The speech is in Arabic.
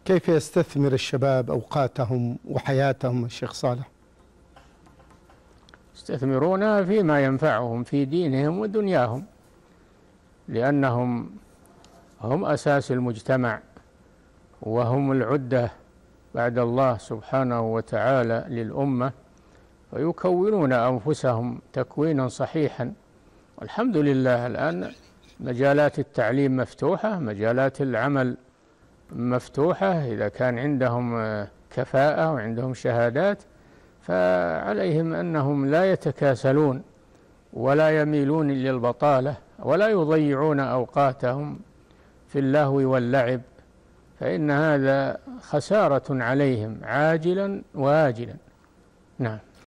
كيف يستثمر الشباب أوقاتهم وحياتهم الشيخ صالح؟ يستثمرونها فيما ينفعهم في دينهم ودنياهم، لأنهم هم أساس المجتمع، وهم العدة بعد الله سبحانه وتعالى للأمة، ويكونون أنفسهم تكوينا صحيحا. والحمد لله الآن مجالات التعليم مفتوحة، مجالات العمل مفتوحة، إذا كان عندهم كفاءة وعندهم شهادات فعليهم أنهم لا يتكاسلون ولا يميلون للبطالة ولا يضيعون أوقاتهم في اللهو واللعب، فإن هذا خسارة عليهم عاجلا وآجلا. نعم.